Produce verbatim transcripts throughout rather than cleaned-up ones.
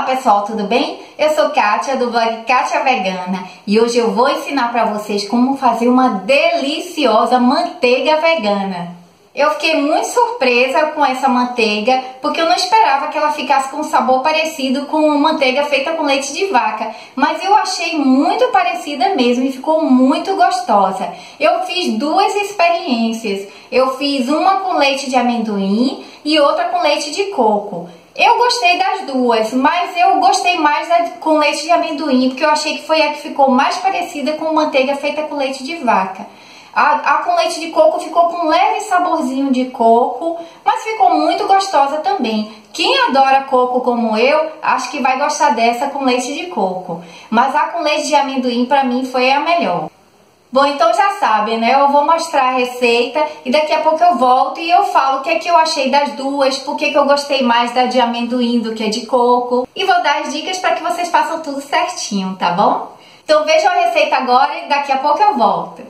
Olá pessoal, tudo bem? Eu sou Kátia do blog Kátia Vegana e hoje eu vou ensinar para vocês como fazer uma deliciosa manteiga vegana. Eu fiquei muito surpresa com essa manteiga porque eu não esperava que ela ficasse com um sabor parecido com manteiga feita com leite de vaca, mas eu achei muito parecida mesmo e ficou muito gostosa. Eu fiz duas experiências, eu fiz uma com leite de amendoim e outra com leite de coco. Eu gostei das duas, mas eu gostei mais da com leite de amendoim, porque eu achei que foi a que ficou mais parecida com manteiga feita com leite de vaca. A, a com leite de coco ficou com um leve saborzinho de coco, mas ficou muito gostosa também. Quem adora coco como eu, acho que vai gostar dessa com leite de coco. Mas a com leite de amendoim pra mim foi a melhor. Bom, então já sabem, né? Eu vou mostrar a receita e daqui a pouco eu volto e eu falo o que é que eu achei das duas, por que que eu gostei mais da de amendoim do que a de coco. E vou dar as dicas para que vocês façam tudo certinho, tá bom? Então vejam a receita agora e daqui a pouco eu volto.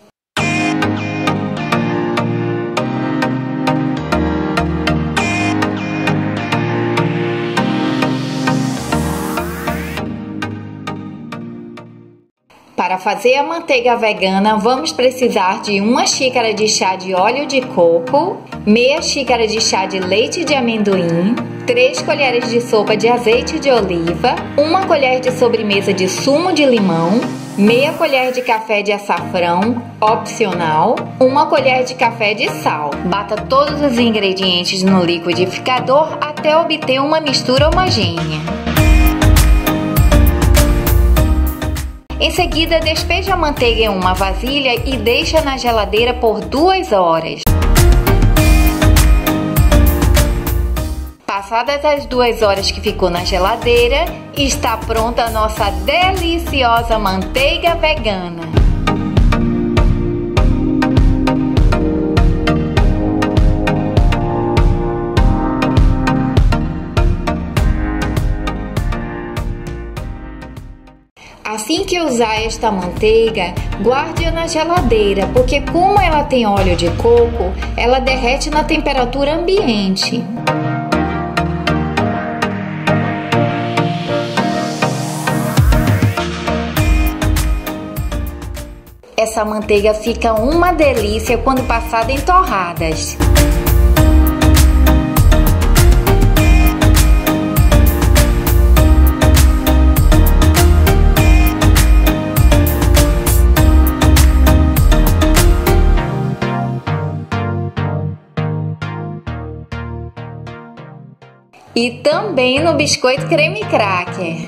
Para fazer a manteiga vegana, vamos precisar de uma xícara de chá de óleo de coco, meia xícara de chá de leite de amendoim, três colheres de sopa de azeite de oliva, uma colher de sobremesa de sumo de limão, meia colher de café de açafrão, opcional, uma colher de café de sal. Bata todos os ingredientes no liquidificador até obter uma mistura homogênea. Em seguida, despeje a manteiga em uma vasilha e deixa na geladeira por duas horas. Passadas as duas horas que ficou na geladeira, está pronta a nossa deliciosa manteiga vegana. Assim que usar esta manteiga, guarde-a na geladeira, porque como ela tem óleo de coco, ela derrete na temperatura ambiente. Essa manteiga fica uma delícia quando passada em torradas. E também no biscoito creme cracker.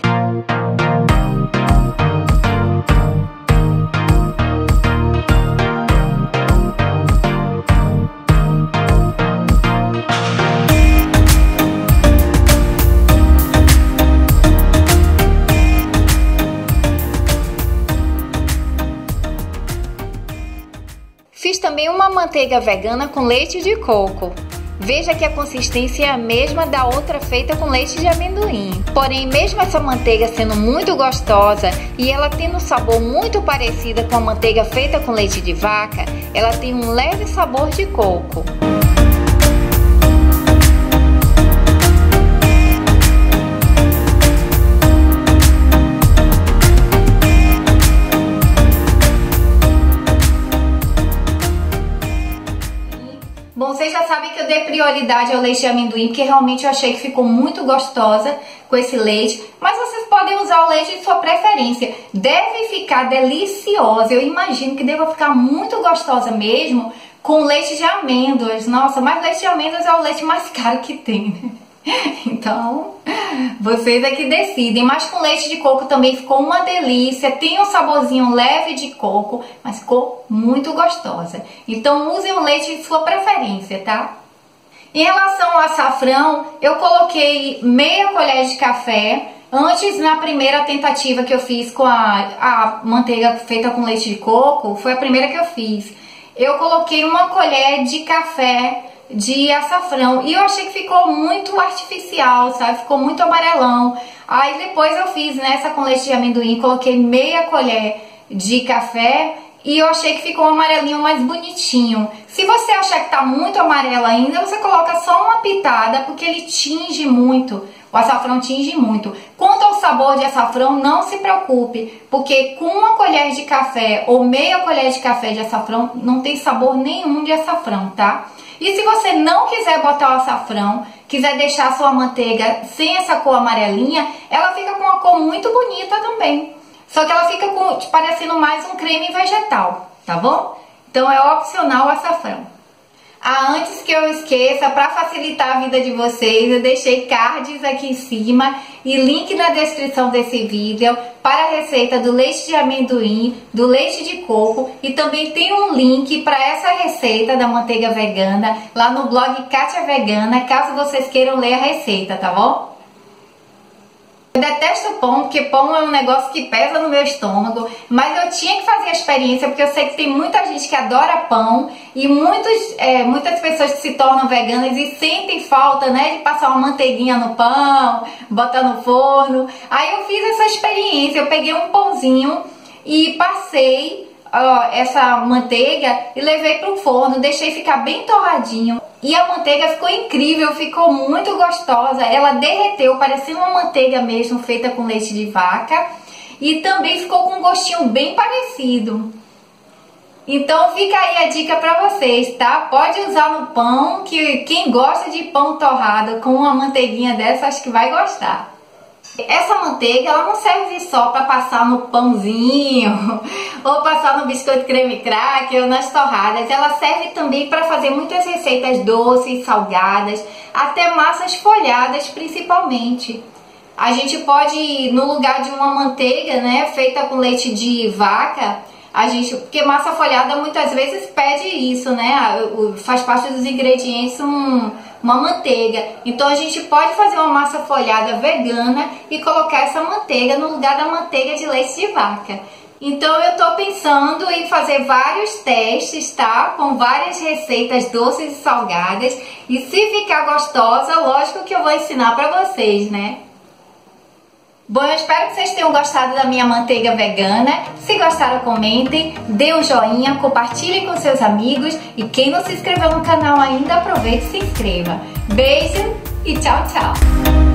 Fiz também uma manteiga vegana com leite de coco. Veja que a consistência é a mesma da outra feita com leite de amendoim. Porém, mesmo essa manteiga sendo muito gostosa e ela tendo um sabor muito parecido com a manteiga feita com leite de vaca, ela tem um leve sabor de coco. Bom, vocês já sabem que eu dei prioridade ao leite de amendoim, porque realmente eu achei que ficou muito gostosa com esse leite. Mas vocês podem usar o leite de sua preferência. Deve ficar deliciosa, eu imagino que deva ficar muito gostosa mesmo com leite de amêndoas. Nossa, mas leite de amêndoas é o leite mais caro que tem, né? Então, vocês é que decidem. Mas com leite de coco também ficou uma delícia. Tem um saborzinho leve de coco, mas ficou muito gostosa. Então usem o leite de sua preferência, tá? Em relação ao açafrão, eu coloquei meia colher de café. Antes, na primeira tentativa que eu fiz com a, a manteiga feita com leite de coco, foi a primeira que eu fiz. Eu coloquei uma colher de café de açafrão e eu achei que ficou muito artificial, sabe? Ficou muito amarelão. Aí depois eu fiz nessa com leite de amendoim, coloquei meia colher de café e eu achei que ficou um amarelinho mais bonitinho. Se você achar que tá muito amarelo ainda, você coloca só uma pitada, porque ele tinge muito O açafrão tinge muito. Quanto ao sabor de açafrão, não se preocupe, porque com uma colher de café ou meia colher de café de açafrão, não tem sabor nenhum de açafrão, tá? E se você não quiser botar o açafrão, quiser deixar a sua manteiga sem essa cor amarelinha, ela fica com uma cor muito bonita também. Só que ela fica com, parecendo mais um creme vegetal, tá bom? Então é opcional o açafrão. Ah, antes que eu esqueça, para facilitar a vida de vocês, eu deixei cards aqui em cima e link na descrição desse vídeo para a receita do leite de amendoim, do leite de coco, e também tem um link para essa receita da manteiga vegana lá no blog Kátia Vegana, caso vocês queiram ler a receita, tá bom? Eu detesto pão, porque pão é um negócio que pesa no meu estômago, mas eu tinha que fazer a experiência, porque eu sei que tem muita gente que adora pão e muitos, é, muitas pessoas que se tornam veganas e sentem falta, né, de passar uma manteiguinha no pão, botar no forno. Aí eu fiz essa experiência, eu peguei um pãozinho e passei ó, essa manteiga e levei para o forno, deixei ficar bem torradinho. E a manteiga ficou incrível, ficou muito gostosa, ela derreteu, parecia uma manteiga mesmo, feita com leite de vaca. E também ficou com um gostinho bem parecido. Então fica aí a dica pra vocês, tá? Pode usar no pão, que quem gosta de pão torrado com uma manteiguinha dessa, acho que vai gostar. Essa manteiga, ela não serve só para passar no pãozinho ou passar no biscoito creme cracker ou nas torradas. Ela serve também para fazer muitas receitas doces, salgadas, até massas folhadas principalmente. A gente pode, no lugar de uma manteiga, né, feita com leite de vaca, a gente, porque massa folhada muitas vezes pede isso, né? Faz parte dos ingredientes um, uma manteiga. Então a gente pode fazer uma massa folhada vegana e colocar essa manteiga no lugar da manteiga de leite de vaca. Então eu tô pensando em fazer vários testes, tá? Com várias receitas doces e salgadas. E se ficar gostosa, lógico que eu vou ensinar pra vocês, né? Bom, eu espero que vocês tenham gostado da minha manteiga vegana. Se gostaram, comentem, dê um joinha, compartilhem com seus amigos. E quem não se inscreveu no canal ainda, aproveite e se inscreva. Beijo e tchau, tchau!